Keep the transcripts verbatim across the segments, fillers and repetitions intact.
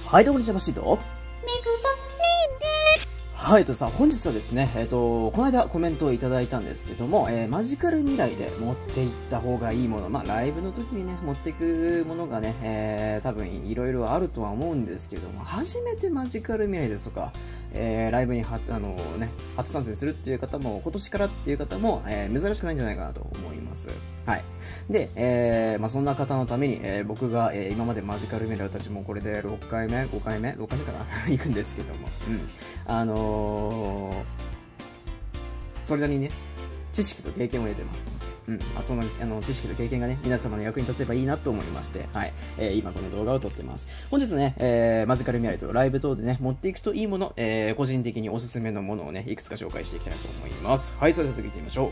はい、どうもこんにちは、マシート。 メグとミンです。 はい、とさ、本日はですね、えっ、と、この間コメントをいただいたんですけども、えー、マジカル未来で持っていった方がいいもの、まあ、ライブの時にね、持っていくものがね、えー、多分いろいろあるとは思うんですけども、初めてマジカル未来ですとか、えー、ライブには、あのね、初参戦するっていう方も、今年からっていう方も、えー、珍しくないんじゃないかなと思います。はい。で、えー、まあ、そんな方のために、えー、僕が、えー、今までマジカル未来、私もこれでろっかいめ、ごかいめ、ろっかいめかな行くんですけども、うん。あのー、それなりにね、知識と経験を得てますので、うん。まあ、その、あの、知識と経験がね、皆様の役に立てばいいなと思いまして、はい。えー、今この動画を撮ってます。本日ね、えー、マジカル未来とライブ等でね、持っていくといいもの、えー、個人的におすすめのものをね、いくつか紹介していきたいと思います。はい、それでは続いてみましょう。 はい。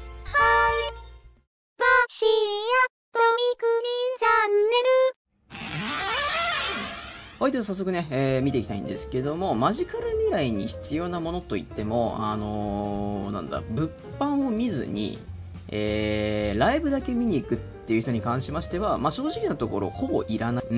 マシーアットミクミンチャンネル。 はい、では早速ね、えー、見ていきたいんですけども、マジカル未来に必要なものといっても、あのー、なんだ、物販を見ずに、えー、ライブだけ見に行くっていう人に関しましては、まあ、正直なところ、ほぼいらない。うん。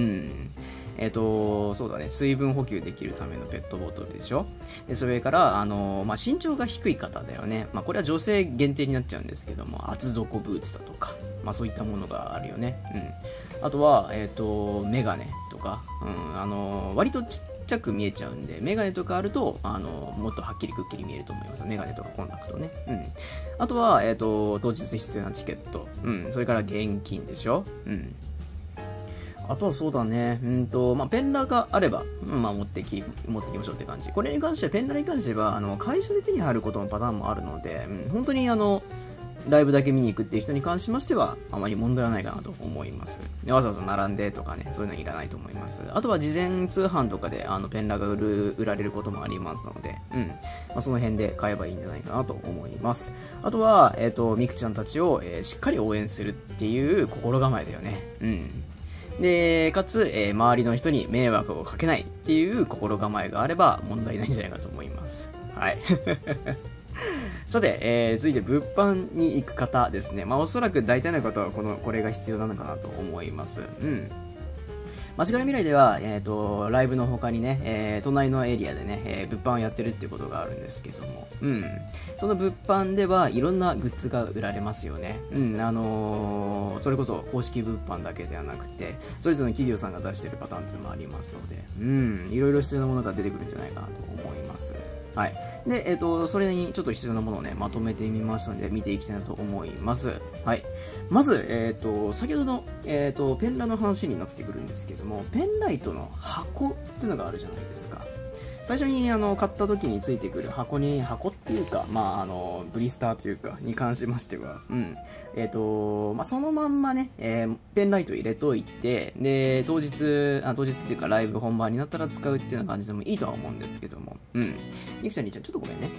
えっ、ー、と、そうだね、水分補給できるためのペットボトルでしょ。で、それから、あのー、まあ、身長が低い方だよね。まあ、これは女性限定になっちゃうんですけども、厚底ブーツだとか、まあ、そういったものがあるよね。うん。あとは、えっ、ー、と、メガネとか、うん、あのー、割とちっちゃく見えちゃうんで、メガネとかあると、あのー、もっとはっきりくっきり見えると思います。メガネとかコンタクトね。うん。あとは、えっ、ー、と、当日必要なチケット。うん。それから現金でしょ。うん。あとはそうだね、うんと、まあ、ペンラがあれば、まあ、持ってき、持ってきましょうって感じ。これに関しては、ペンラに関しては、あの、会社で手に入ることのパターンもあるので、うん、本当にあの、ライブだけ見に行くっていう人に関しましては、あまり問題はないかなと思います。わざわざ並んでとかね、そういうのはいらないと思います。あとは事前通販とかで、あの、ペンラが売る、売られることもありますので、うん。まあ、その辺で買えばいいんじゃないかなと思います。あとは、えっと、ミクちゃんたちを、えー、しっかり応援するっていう心構えだよね。うん。で、かつ、えー、周りの人に迷惑をかけないっていう心構えがあれば問題ないんじゃないかと思います。はい。さて、えー、続いて物販に行く方ですね。まあおそらく大体の方はこの、これが必要なのかなと思います。うん。マジカル未来では、えっと、ライブの他にね、えー、隣のエリアでね、えー、物販をやってるっていうことがあるんですけども、うん。その物販ではいろんなグッズが売られますよね。うん、あのー、それこそ公式物販だけではなくて、それぞれの企業さんが出してるパターンっていうのもありますので、うん、いろいろ必要なものが出てくるんじゃないかなと思います。はい。で、えっと、それにちょっと必要なものをね、まとめてみましたので、見ていきたいなと思います。はい。まず、えっと、先ほどの、えっと、ペンラの話になってくるんですけども、ペンライトの箱っていうのがあるじゃないですか。最初にあの買った時についてくる箱に、箱っていうか、まあ、あの、ブリスターというか、に関しましては、うん。えっと、まあ、そのまんまね、えー、ペンライト入れといて、で、当日、あ、当日っていうかライブ本番になったら使うっていうような感じでもいいとは思うんですけども、うん。ゆきちゃん、りーちゃん、ちょっとごめんね。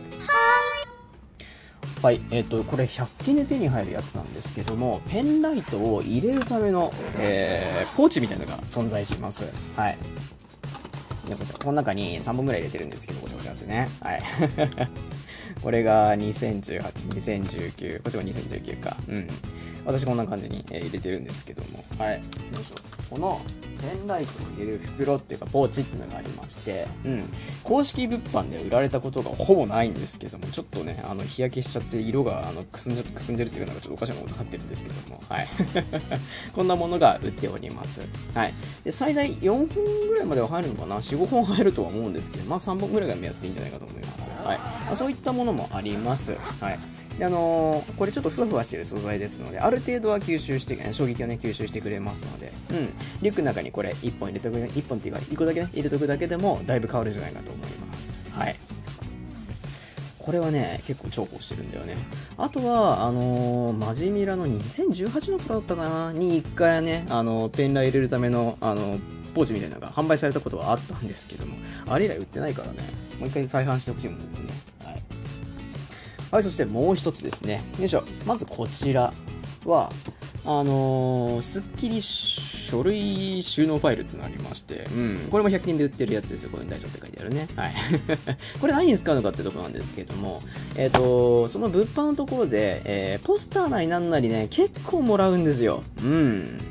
はい。えっと、これひゃく均で手に入るやつなんですけども、ペンライトを入れるための、えー、ポーチみたいなのが存在します。はい。この中にさんぼんぐらい入れてるんですけど、こちらこちらってね。はい。これがにせんじゅうはち、にせんじゅうきゅう、こっちもにせんじゅうきゅうか。うん。私こんな感じに入れてるんですけども。はい。よいしょ。このペンライトを入れる袋っていうかポーチっていうのがありまして、うん。公式物販で売られたことがほぼないんですけども、ちょっとね、あの、日焼けしちゃって色があのくすんじゃ、くすんでるっていうのがちょっとおかしなことになってるんですけども、はい。こんなものが売っております。はい。で、最大よんほんぐらいまでは入るのかな ?よん、ごほん入るとは思うんですけど、まあさんぼんぐらいが目安でいいんじゃないかと思います。はい。まあ、そういったものもあります。はい。で、あのー、これちょっとふわふわしてる素材ですので、ある程度は吸収して、衝撃をね、吸収してくれますので、うん。リュックの中にこれいっぽん入れとく、いっぽんっていうか、いっこだけね、入れとくだけでも、だいぶ変わるんじゃないかと思います。はい。これはね、結構重宝してるんだよね。あとは、あのー、マジミラのにせんじゅうはちの頃だったかなにいっかいね、あのー、ペンライ入れるための、あのー、ポーチみたいなのが販売されたことはあったんですけども、あれ以来売ってないからね、もう一回再販してほしいものですね。はい。はい、そしてもう一つですね。よいしょ。まずこちらは、あのー、スッキリ書類収納ファイルってのがありまして、うん、これもひゃく均で売ってるやつですよ。これに大丈夫って書いてあるね。はい。これ何に使うのかってとこなんですけども、えっと、その物販のところで、えー、ポスターなりなんなりね、結構もらうんですよ。うん。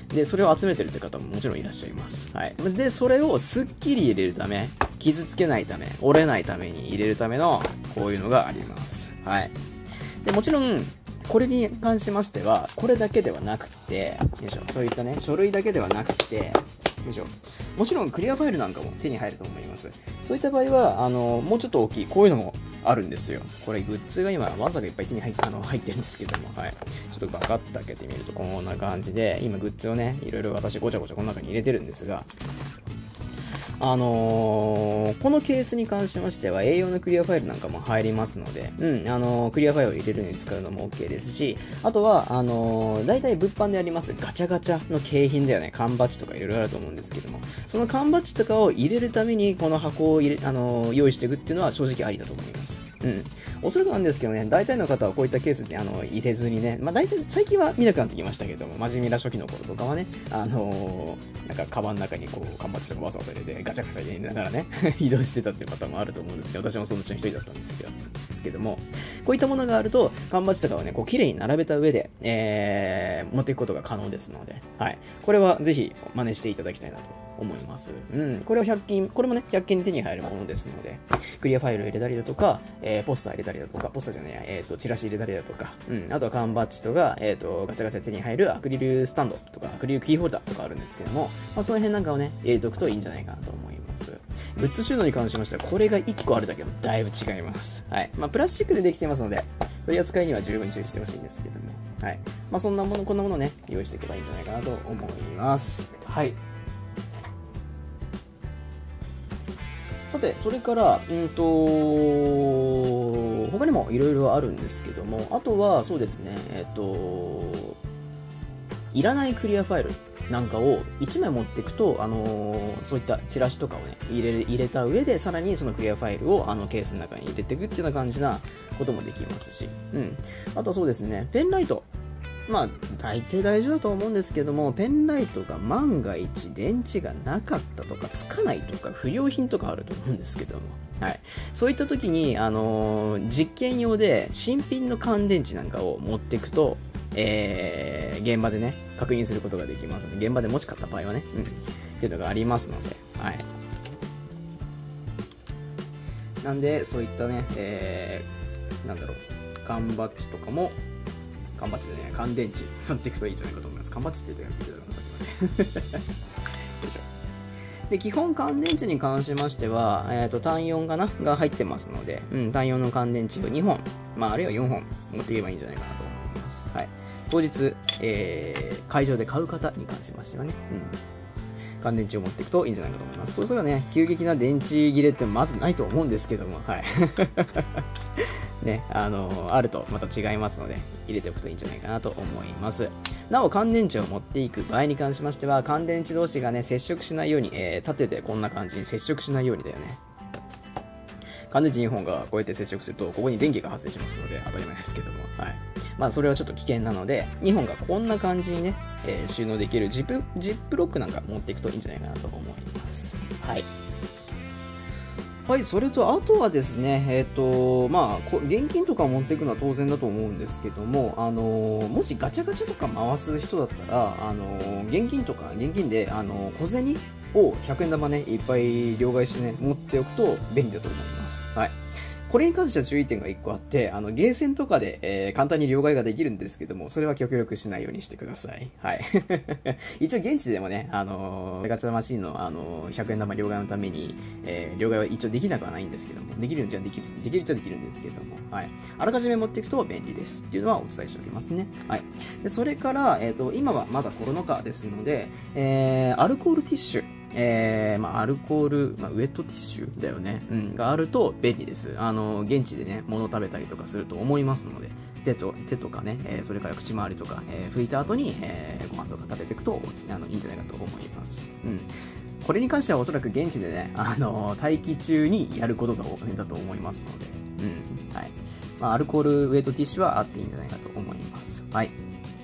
で、それを集めてるって方ももちろんいらっしゃいます。はい。で、それをすっきり入れるため、傷つけないため、折れないために入れるための、こういうのがあります。はい。で、もちろん、これに関しましては、これだけではなくて、よいしょ、そういったね、書類だけではなくて、よいしょ、もちろんクリアファイルなんかも手に入ると思います。そういった場合は、あの、もうちょっと大きい、こういうのもあるんですよ。これ、グッズが今、わざがいっぱい手に入っあの入ってるんですけども、はい。ちょっとバカッと開けてみると、こんな感じで、今、グッズをね、いろいろ私、ごちゃごちゃこの中に入れてるんですが、あのー、このケースに関しましては エーよん のクリアファイルなんかも入りますので、うん、あのー、クリアファイルを入れるのに使うのも OK ですし、あとは、あのー、大体物販でありますガチャガチャの景品だよね、缶バッジとかいろいろあると思うんですけども、その缶バッジとかを入れるためにこの箱を入れ、あのー、用意していくっていうのは正直ありだと思います。うん。おそらくなんですけどね、大体の方はこういったケースであの入れずにね、まあ大体最近は見なくなってきましたけども、真面目な初期の頃とかはね、あのー、なんかカバンの中にこう缶バッジとかわざわざ入れてガチャガチャ入れながらね移動してたっていう方もあると思うんですけど、私もそのうちの一人だったんですけどですけども、こういったものがあると缶バッジとかをねこう綺麗に並べた上で、えー、持っていくことが可能ですので、はい、これはぜひ真似していただきたいなと思います。うん、これはひゃく均、これもねひゃく均に手に入るものですので、クリアファイルを入れたりだとか、えー、ポスター入れたりだとか、ポスターじゃないや、えっとチラシ入れたりだとか、うん、あとは缶バッジとか、えっとガチャガチャ手に入るアクリルスタンドとかアクリルキーホルダーとかあるんですけども、まあ、その辺なんかをね入れておくといいんじゃないかなと思います。グッズ収納に関しましてはこれがいっこあるだけでだいぶ違います。はい、まあプラスチックでできてますので取り扱いには十分注意してほしいんですけども、はい、まあそんなものこんなものをね用意していけばいいんじゃないかなと思います。はい。さて、それから、うんと、他にもいろいろあるんですけども、あとは、そうですね、えっと、いらないクリアファイルなんかをいちまい持っていくと、あのー、そういったチラシとかをね、入れる、入れた上で、さらにそのクリアファイルをあのケースの中に入れていくっていうような感じなこともできますし、うん。あとはそうですね、ペンライト。まあ、大抵大丈夫だと思うんですけども、ペンライトが万が一電池がなかったとか、つかないとか、不良品とかあると思うんですけども、はい。そういった時に、あのー、実験用で新品の乾電池なんかを持っていくと、えー、現場でね、確認することができますので、現場でもし買った場合はね、うん、っていうのがありますので、はい。なんで、そういったね、えー、なんだろう、缶バッジとかも、缶バッジでね、乾電池持っていくといいんじゃないかと思います。缶バッジって言ってたのさっきまで。よいしょ。で、基本乾電池に関しましては、えっと、単よんかなが入ってますので、うん、単よんの乾電池をにほん、まあ、あるいはよんほん持っていけばいいんじゃないかなと思います。はい。当日、えー、会場で買う方に関しましてはね、うん。乾電池を持っていくといいんじゃないかと思います。そうすればね、急激な電池切れってまずないと思うんですけども、はい。ね、あのー、あるとまた違いますので、入れておくといいんじゃないかなと思います。なお、乾電池を持っていく場合に関しましては、乾電池同士がね、接触しないように、えー、縦でこんな感じに接触しないようにだよね。乾電池にほんがこうやって接触すると、ここに電気が発生しますので、当たり前ですけども、はい。まあ、それはちょっと危険なので、にほんがこんな感じにね、えー、収納できるジップ、ジップロックなんか持っていくといいんじゃないかなと思います。はい。はい、それと、あとはですね、えっと、まあ、現金とかを持っていくのは当然だと思うんですけども、あの、もしガチャガチャとか回す人だったら、あの、現金とか、現金で、あの、小銭をひゃくえん玉ね、いっぱい両替してね、持っておくと便利だと思います。はい。これに関しては注意点がいっこあって、あの、ゲーセンとかで、えー、簡単に両替ができるんですけども、それは極力しないようにしてください。はい。一応現地でもね、あのー、ガチャマシンの、あのー、ひゃくえん玉両替のために、えー、両替は一応できなくはないんですけども、できるんじゃできる、できるっちゃできるんですけども、はい。あらかじめ持っていくと便利です。っていうのはお伝えしておきますね。はい。で、それから、えっと、今はまだコロナ禍ですので、えー、アルコールティッシュ。えー、まあ、アルコール、まあ、ウェットティッシュだよね。うん、があると便利です。あの、現地でね、物を食べたりとかすると思いますので、手と、手とかね、えー、それから口周りとか、えー、拭いた後に、えー、ご飯とか食べていくと、あの、いいんじゃないかと思います。うん。これに関してはおそらく現地でね、あの、待機中にやることが多いんだと思いますので、うん。はい。まあ、アルコールウェットティッシュはあっていいんじゃないかと思います。はい。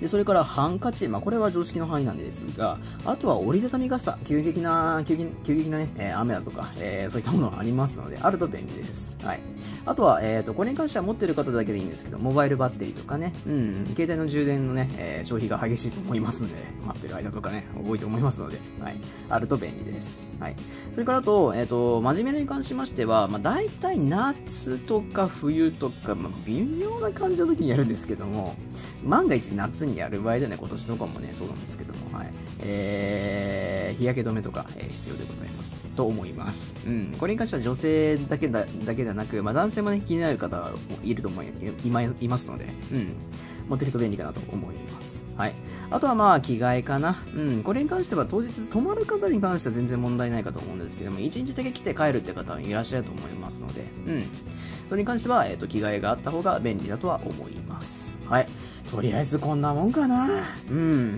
で、それからハンカチ、まあ、これは常識の範囲なんですが、あとは折りたたみ傘、急激な、急激急激なね、えー、雨だとか、えー、そういったものがありますので、あると便利です。はい。あとは、えっと、これに関しては持ってる方だけでいいんですけど、モバイルバッテリーとかね、うん、携帯の充電のね、えー、消費が激しいと思いますので、待ってる間とかね、多いと思いますので、はい。あると便利です。はい。それからあと、えっと、真面目に関しましては、まあ、大体夏とか冬とか、まあ、微妙な感じの時にやるんですけども、万が一夏にやる場合でね、今年とかもね、そうなんですけども、はい。えー、日焼け止めとか、えー、必要でございます。と思います。うん。これに関しては女性だけだ、だけではなく、まあ、男性もね、気になる方もいると思い、いま、いますので、うん。持ってると便利かなと思います。はい。あとはまあ、着替えかな。うん。これに関しては当日泊まる方に関しては全然問題ないかと思うんですけども、一日だけ来て帰るって方はいらっしゃると思いますので、うん。それに関しては、えっと、着替えがあった方が便利だとは思います。はい。とりあえずこんなもんかな。うん。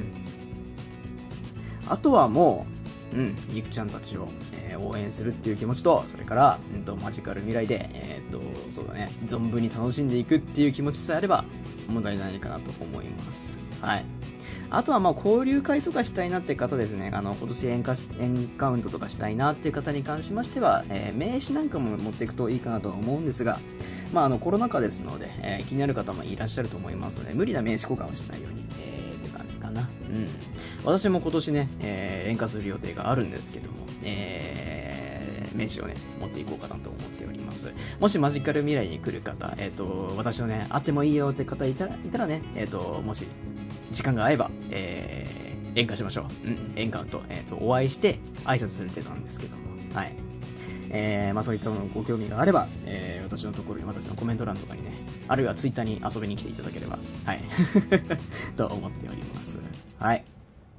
あとはもう、うん、ゆくちゃんたちを、えー、応援するっていう気持ちと、それから、うんと、マジカル未来で、えー、っと、そうだね、存分に楽しんでいくっていう気持ちさえあれば、問題ないかなと思います。はい。あとはまあ交流会とかしたいなって方ですね、あの今年エンカ、エンカウントとかしたいなっていう方に関しましては、えー、名刺なんかも持っていくといいかなとは思うんですが、まあ、あのコロナ禍ですので、えー、気になる方もいらっしゃると思いますので、無理な名刺交換をしないように、えー、って感じかな。うん。私も今年ね、えー、演歌する予定があるんですけども、えー、名刺をね、持っていこうかなと思っております。もしマジカル未来に来る方、えっと、私をね、会ってもいいよって方いたら、いたらね、えっと、もし、時間が合えば、えー、演歌しましょう。うん、演歌と、えっと、お会いして、挨拶する程度なんですけども、はい。えー、まあそういったものご興味があれば、えー、私のところに、私のコメント欄とかにね、あるいはツイッターに遊びに来ていただければ、はい、と思っております。はい。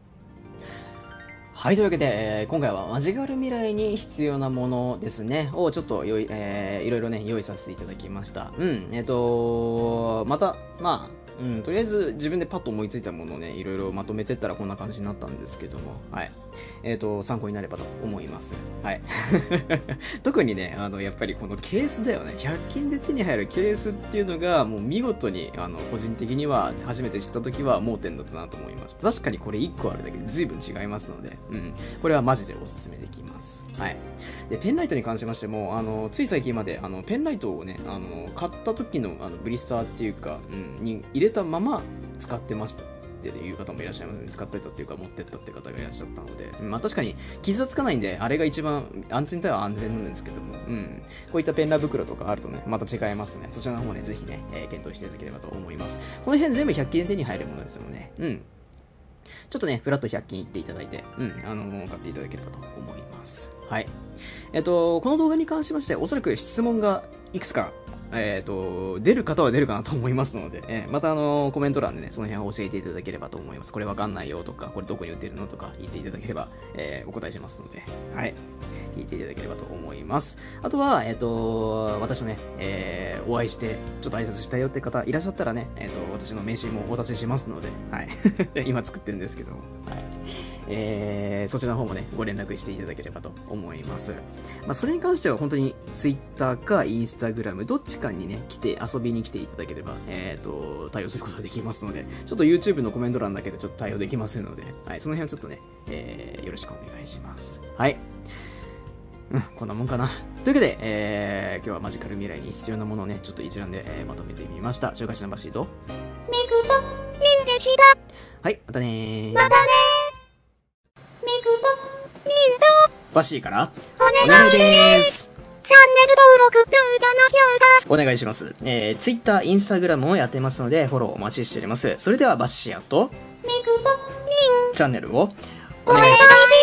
はい、というわけで、えー、今回はマジカル未来に必要なものですね、をちょっとよい、えー、いろいろね、用意させていただきました。うん、えっと、また、まあ、うん、とりあえず自分でパッと思いついたものをね、いろいろまとめてったらこんな感じになったんですけども、はい。えっと、参考になればと思います。はい。特にね、あの、やっぱりこのケースだよね。ひゃく均で手に入るケースっていうのが、もう見事に、あの、個人的には初めて知った時は盲点だったなと思いました。確かにこれいっこあるだけで随分違いますので、うん。これはマジでおすすめできます。はい。で、ペンライトに関しましても、あの、つい最近まで、あの、ペンライトをね、あの、買った時の、あの、ブリスターっていうか、うん、に入れたまま使ってましたっていう方もいらっしゃいますね。使ってたっていうか、持ってったって方がいらっしゃったので、まあ確かに傷はつかないんで、あれが一番安全に対は安全なんですけども、うん。こういったペンラ袋とかあるとね、また違いますね。そちらの方ね、ぜひね、えー、検討していただければと思います。この辺全部ひゃく均で手に入るものですので、うん。ちょっとね、フラットひゃく均行っていただいて、うん、あの、買っていただければと思います。はい。えっと、この動画に関しまして、おそらく質問がいくつか、えっと、出る方は出るかなと思いますので、えー、またあの、コメント欄でね、その辺を教えていただければと思います。これわかんないよとか、これどこに売ってるのとか言っていただければ、えー、お答えしますので、はい。聞いていただければと思います。あとは、えっと、私とね、えー、お会いして、ちょっと挨拶したよって方いらっしゃったらね、えっと、私の名刺もお渡ししますので、はい。今作ってるんですけども、はい。えー、そちらの方もね、ご連絡していただければと思います。まあ、それに関しては本当に Twitter か Instagram どっちかにね、来て、遊びに来ていただければ、えっと、対応することができますので、ちょっと YouTube のコメント欄だけでちょっと対応できませんので、はい、その辺はちょっとね、えー、よろしくお願いします。はい。うん、こんなもんかな。というわけで、えー、今日はマジカル未来に必要なものをね、ちょっと一覧で、えー、まとめてみました。紹介しナンバーシート。 ミクとミンでした。 はい、またねー。 またねー。ミクとミンとバッシーからお願いでーす。チャンネル登録、動画の評価お願いします。えー、Twitter、Instagram をやってますので、フォローお待ちしております。それではバッシーとミクとミンチャンネルをお願いします。